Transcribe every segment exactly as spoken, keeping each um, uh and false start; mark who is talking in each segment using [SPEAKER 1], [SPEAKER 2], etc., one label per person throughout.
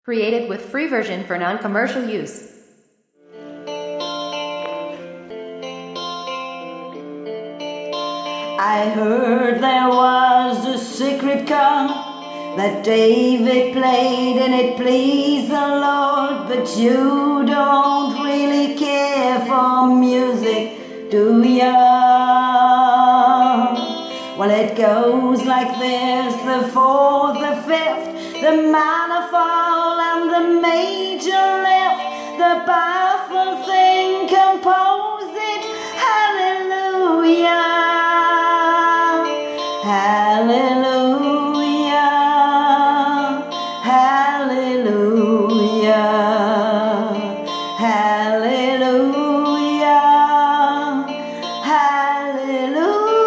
[SPEAKER 1] Created with free version for non-commercial use.
[SPEAKER 2] I heard there was a secret chord that David played and it pleased the Lord, but you don't really care for music, do ya? Well, it goes like this: the fourth, the fifth, the minor fall and the major lift. The powerful thing composed it. Hallelujah, hallelujah, hallelujah, hallelujah, hallelujah.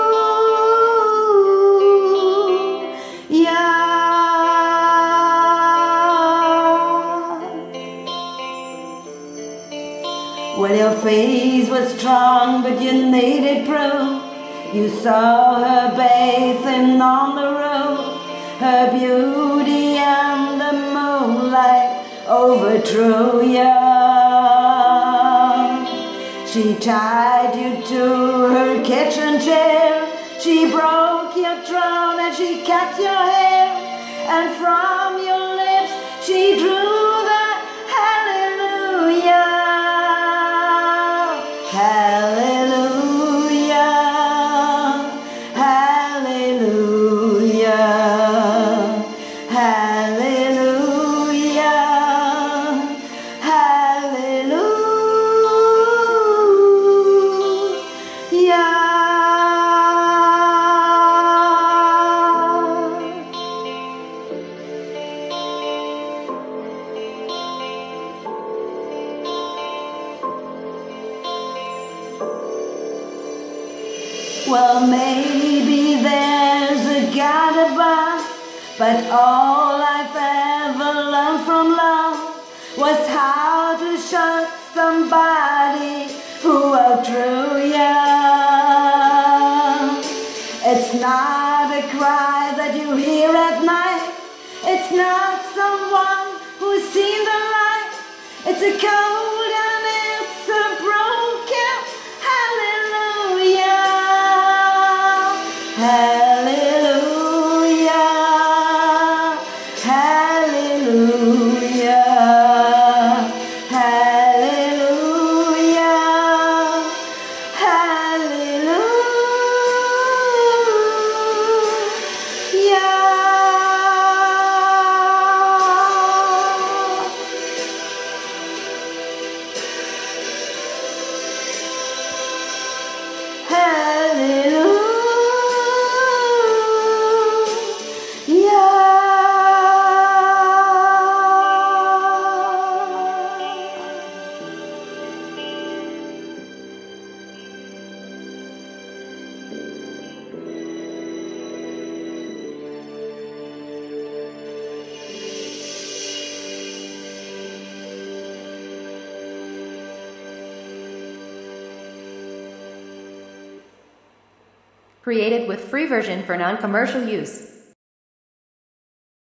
[SPEAKER 2] Well, your faith was strong, but you needed proof. You saw her bathing on the roof, her beauty and the moonlight overthrew you. She tied you to her kitchen chair, she broke your throne and she cut your hair, and from your lips she drew the hallelujah, hallelujah, hallelujah, hallelujah, hallelujah. Well, maybe there's a God above, but all I've ever learned from love was how to shut somebody who outdrew you. It's not a cry that you hear at night, it's not someone who's seen the light, it's a cold and it's a broken hallelujah. Hallelujah, hallelujah, hallelujah, hallelujah. Hallelujah.
[SPEAKER 1] Created with free version for non-commercial use.